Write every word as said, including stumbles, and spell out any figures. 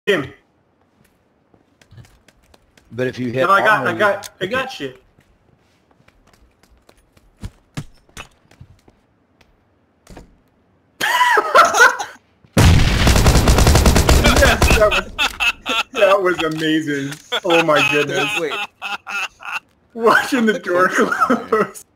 him. But if you hit, No, I got, armor, I got, I got you. Yes, that was, that was amazing. Oh my goodness. Wait. Watching the door close.